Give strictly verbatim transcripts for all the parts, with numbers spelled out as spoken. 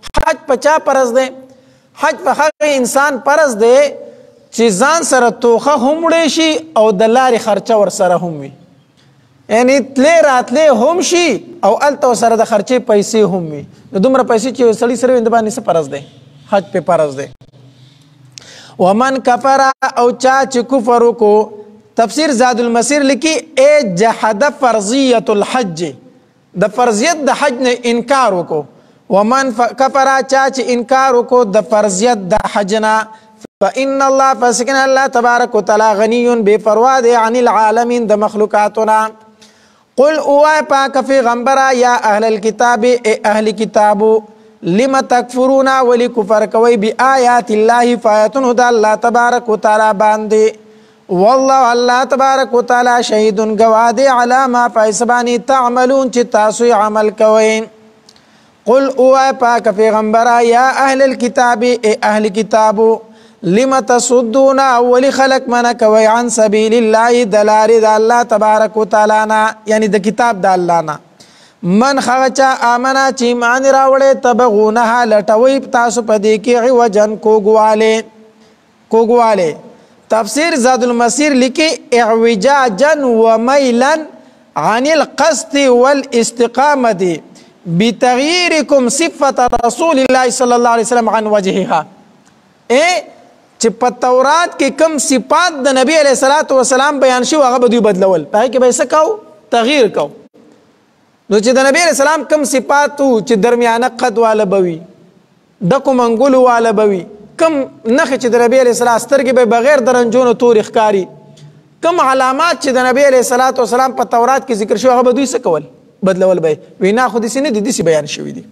حج پچا پرز دے؟ حج په هغه انسان پرز دی چې ځان سره توخه هم وړی شي او د لارې خرچه ورسره هم وي، یعنی تلې راتلې هم شي او هلته ورسره د خرچې پیسې هم وي. نو دومره پیسې چې یو سړي سره وي د باندې څه فرض دی؟ حج پې فرض دی. ومن کفر او چا چې کفر وکړو، تفسیر زاد المسیر لیکي ای جحد فرضیت الحج، د فرضیت د حج نه انکار وکړو. ومن کفر چا چې انکار وکړو د فرضیت د حج نه، فإن الله فسکن الله تبارک وتعالی غنی بے پروا دی عن العالمین د مخلوقاتنا. قل اوائے پاک پیغمبرا یا اہل الكتاب اے اہل کتابو لم تکفرون ولی کفر کوئی بی آیات اللہ فایتن دا اللہ تبارک و تعالی باندے. واللہ اللہ تبارک و تعالی شہیدن گوادے علی ما فیسبانی تعملون چی تاسوی عمل کوئین. قل اوائے پاک پیغمبرا یا اہل الكتاب اے اہل کتابو لم تصدون اولی خلق منا کوي عن سبیل الله دلار دا اللہ تبارک و تعالی نا، یعنی دا کتاب دا اللہ نا. من خغچا آمنا چی مان راوڑے تبغونها لٹوی تاسو پدی کی عوجن کوگوالے کوگوالے. تفسیر زاد المسیر لکی اعوجاجا ومیلا عن القصد والاستقامت بتغییرکم صفت رسول اللہ صلی اللہ علیہ وسلم عن وجهها. اے چې په تورات کې کم صفات د نبی علیہ الصلوۃ والسلام بیان شو هغه به دوی بدلول، په هغې کې به یې څه کو؟ تغییر کو. نو چې د نبی علیہ السلام کم صفات وو چې درمیانه قد واله به وي، ډکو منګولو واله به وي، کم نښې چې د نبی علیہ السلام سترګې به بغیر د رنجونو تورې ښکاري، کم علامات چې د نبی علیہ الصلوۃ والسلام په تورات کې ذکر شو هغه به دوی څه کول؟ بدلول به یې. وی نه خو داسې نه دي، داسې بیان شوي دي.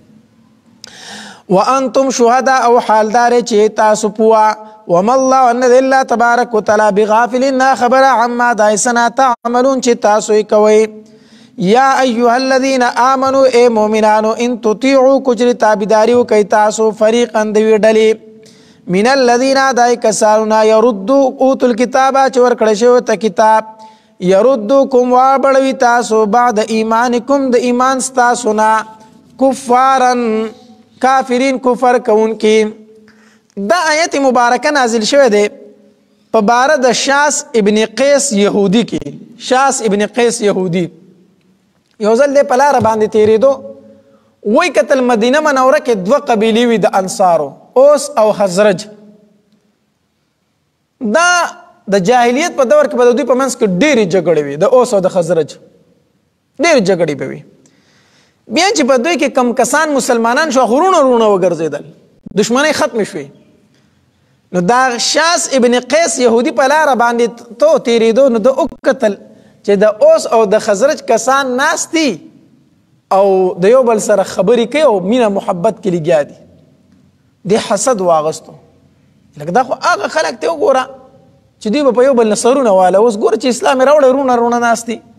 وانتم شهدا او حالدار چې تاسو پوه وما الله ان الله تبارک وتعالى بغافل نا خبر عما دایسنا تعملون چې تاسو یې کوئ. یا ایها الذین آمنوا اے مؤمنانو ان تطیعوا کجر تابعداري وکئ تاسو فریقا دوی ډلې من الذین دای کسانو یردوا اوتوا الکتاب چې ورکړی شوی ته کتاب یردوکم وابړوي تاسو بعد ایمانکم د ایمان ستاسو نه کفارن کافرین کفر کون کی. دا آیت مبارکه نازل شوه ده په باره د شاس ابن قیس یهودی کې. شاس ابن قیس یهودی یو ځل د په لاره باندې تېرېدو، وایي کتل مدینه منوره کې دوه قبیلې وي د انصارو، اوس او خزرج. دا د جاهلیت په دور کې به د دوی په منځ کې ډېرې جګړې وي، د اوس او د خزرج ډېرې جګړې به وي. بیا چې په دوی کې کم کسان مسلمانان شو، غرونه غرونه وګرځېدل، دشمنۍ ختم شوې. نو دا شاس ابن قیس یهودی په لاره باندې تو تېرېدو، نو د وکتل چې د اوس او د خزرج کسان ناست دي او د یو بل سره خبرې کوي او مینه محبت کې لګیا دي. دې حسد واغستو، لکه دا خو هغه خلک ته وګوره چې دوی به په یو بل نه سرونه واله، اوس ګوره چې اسلام یې راوړی رونه رونه ناست دي.